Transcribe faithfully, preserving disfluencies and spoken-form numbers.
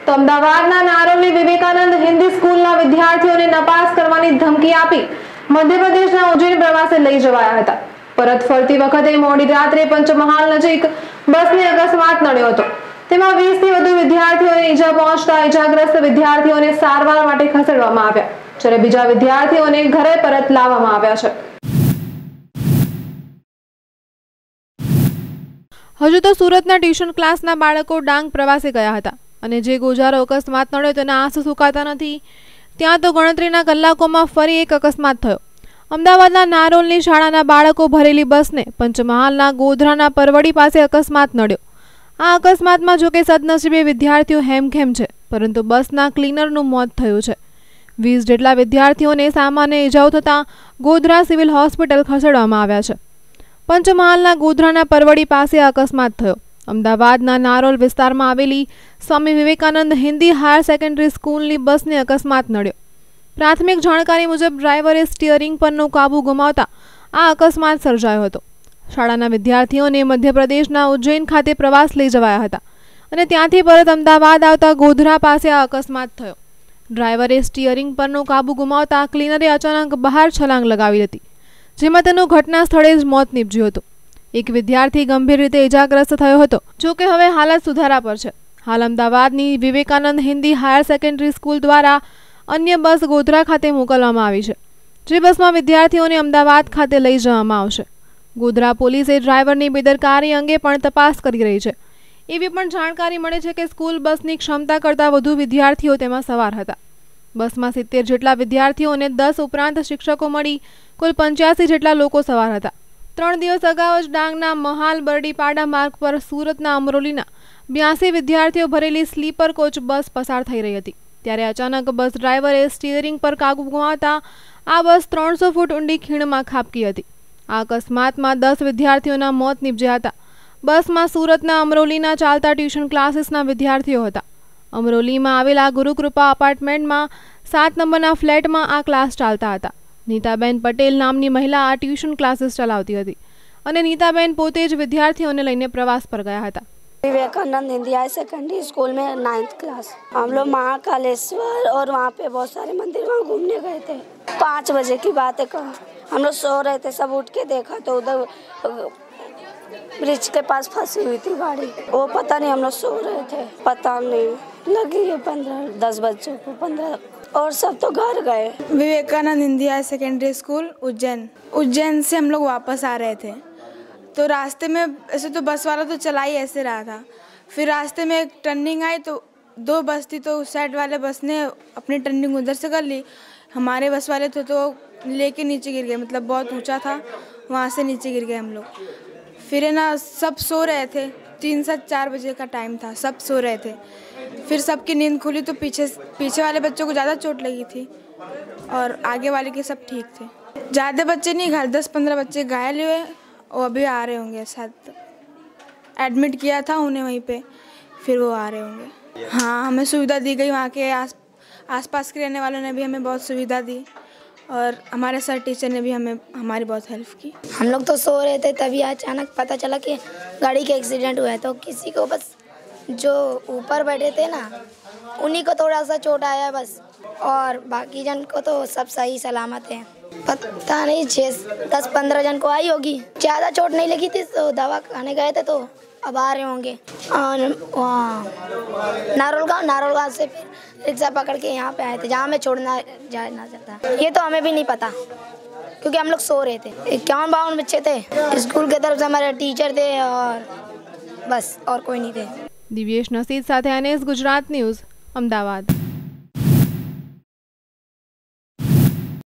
તો અમદાવાદના નારોલી વિવેકાનંદ હિન્દી સ્કૂલના વિદ્યાર્થીઓને નપાસ કરવાની ધમકી આપી મધ્યપ્રદેશના ઉજ્જૈન પ્રવાસે લઈ જવાયા હતા। પરત ફરતી વખતે મોડી રાત્રે પંચમહાલ નજીક બસને અકસ્માત નડ્યો હતો। તેમાં વીસ થી વધુ વિદ્યાર્થીઓને ઈજા પહોંચતા ઈજાગ્રસ્ત વિદ્યાર્થીઓને સારવાર માટે ખસેડવામાં આવ્યા, જ્યારે બીજા વિદ્યાર્થીઓને ઘરે પરત લાવવામાં આવ્યા છે। હજુ તો સુરતના ટ્યુશન ક્લાસના બાળકો ડાંગ પ્રવાસે ગયા હતા અને જે ગોજારો અકસ્માત નડ્યો તેના આંસુ સુકાતા નથી, ત્યાં તો ગણતરીના કલાકોમાં ફરી એક અકસ્માત થયો। અમદાવાદના નારોલની શાળાના બાળકો ભરેલી બસને પંચમહાલના ગોધરાના પરવડી પાસે અકસ્માત નડ્યો। આ અકસ્માતમાં જોકે સદનસીબે વિદ્યાર્થીઓ હેમખેમ છે, પરંતુ બસના ક્લીનરનું મોત થયું છે। વીસ જેટલા વિદ્યાર્થીઓને સામાન્ય ઇજાઓ થતાં ગોધરા સિવિલ હોસ્પિટલ ખસેડવામાં આવ્યા છે। પંચમહાલના ગોધરાના પરવડી પાસે આ અકસ્માત થયો। અમદાવાદના નારોલ વિસ્તારમાં આવેલી સ્વામી વિવેકાનંદ હિન્દી હાયર સેકન્ડરી સ્કૂલની બસને અકસ્માત નડ્યો। પ્રાથમિક જાણકારી મુજબ ડ્રાઈવરે સ્ટીયરિંગ પરનો કાબુ ગુમાવતા આ અકસ્માત સર્જાયો હતો। શાળાના વિદ્યાર્થીઓને મધ્યપ્રદેશના ઉજ્જૈન ખાતે પ્રવાસ લઈ જવાયા હતા અને ત્યાંથી પરત અમદાવાદ આવતા ગોધરા પાસે આ અકસ્માત થયો। ડ્રાઈવરે સ્ટીયરિંગ પરનો કાબુ ગુમાવતા ક્લીનરે અચાનક બહાર છલાંગ લગાવી હતી, જેમાં તેનું ઘટના સ્થળે જ મોત નીપજ્યું હતું। એક વિદ્યાર્થી ગંભીર રીતે ઇજાગ્રસ્ત થયો હતો, જો કે હવે હાલત સુધારા પર છે। હાલ અમદાવાદની Vivekanand Hindi higher secondary school દ્વારા અન્ય બસ ગોધરા ખાતે મોકલવામાં આવી છે, જે બસમાં વિદ્યાર્થીઓને અમદાવાદ ખાતે લઈ જવામાં આવશે। ગોધરા પોલીસે ડ્રાઈવરની બેદરકારી અંગે પણ તપાસ કરી રહી છે। એવી પણ જાણકારી મળે છે કે સ્કૂલ બસની ક્ષમતા કરતાં વધુ વિદ્યાર્થીઓ તેમાં સવાર હતા। બસમાં સિત્તેર જેટલા વિદ્યાર્થીઓ અને દસ ઉપરાંત શિક્ષકો મળી કુલ પંચ્યાસી જેટલા લોકો સવાર હતા। ત્રણ દિવસ અગાઉ જ ડાંગના મહાલ બરડીપાડા માર્ગ પર સુરતના અમરોલીના બ્યાસી વિદ્યાર્થીઓ ભરેલી સ્લીપર કોચ બસ પસાર થઈ રહી હતી, ત્યારે અચાનક બસ ડ્રાઈવરે સ્ટીયરિંગ પર કાબુ ગુમાવતા આ બસ ત્રણસો ફૂટ ઊંડી ખીણમાં ખાબકી હતી। આ અકસ્માતમાં દસ વિદ્યાર્થીઓના મોત નીપજ્યા હતા। બસમાં સુરતના અમરોલીના ચાલતા ટ્યુશન ક્લાસીસના વિદ્યાર્થીઓ હતા। અમરોલીમાં આવેલા ગુરુકૃપા અપાર્ટમેન્ટમાં સાત નંબરના ફ્લેટમાં આ ક્લાસ ચાલતા હતા। નીતાબેન પટેલ નામની મહિલા આ ટ્યુશન ક્લાસીસ ચલાવતી હતી અને નીતાબેન પોતે જ વિદ્યાર્થીઓને લઈને પ્રવાસ પર ગયા હતા। Vivekanand Hindi high secondary school में नाइन्थ क्लास हम लोग महाकालेश्वर और वहाँ पे बहुत सारे मंदिर वहाँ घूमने गए थे। पाँच बजे की बात है, हम लोग सो रहे थे, सब उठ के देखा तो उधर ब्रिज के पास फंसी हुई थी गाड़ी। वो पता नहीं हम लोग सो रहे थे, पता नहीं लगी है पंद्रह दस बच्चों को पंद्रह और सब तो घर गए। Vivekanand Hindi high secondary school Ujjain Ujjain से हम लोग वापस आ रहे थे, तो रास्ते में ऐसे तो बस वाला तो चला ही ऐसे रहा था। फिर रास्ते में एक टर्निंग आई तो दो बस थी, तो उस साइड वाले बस ने अपनी टर्निंग उधर से कर ली। हमारे बस वाले थे तो लेके नीचे गिर गए, मतलब बहुत ऊंचा था, वहाँ से नीचे गिर गए हम लोग। फिर है ना सब सो रहे थे, तीन से चार बजे का टाइम था, सब सो रहे थे। फिर सबकी नींद खुली तो पीछे पीछे वाले बच्चों को ज़्यादा चोट लगी थी और आगे वाले के सब ठीक थे। ज़्यादा बच्चे नहीं, घर दस पंद्रह बच्चे घायल हुए, वो अभी आ रहे होंगे, शायद एडमिट किया था उन्हें वहीं पे, फिर वो आ रहे होंगे। हाँ, हमें सुविधा दी गई, वहाँ के आस आसपास के रहने वालों ने भी हमें बहुत सुविधा दी और हमारे सर टीचर ने भी हमें हमारी बहुत हेल्प की। हम लोग तो सो रहे थे, तभी अचानक पता चला कि गाड़ी का एक्सीडेंट हुआ है। तो किसी को बस जो ऊपर बैठे थे ना उन्हीं को थोड़ा सा चोट आया बस, और बाकी जन को तो सब सही सलामत है। पता नहीं छः दस पंद्रह जन को आई होगी, ज़्यादा चोट नहीं लगी थी, तो दवा खाने गए थे तो अब आ रहे होंगे। और वहाँ नारोल गाँव नारोल गाँव से फिर रिक्शा पकड़ के यहाँ पे आए थे, जहाँ हमें छोड़ना जाना चाहता। ये तो हमें भी नहीं पता क्योंकि हम लोग सो रहे थे। इक्यावन बावन बच्चे थे, स्कूल की तरफ से हमारे टीचर थे और बस और कोई नहीं थे। દિવ્યેશ નસીદ સાથે અનેસ ગુજરાત ન્યૂઝ અમદાવાદ।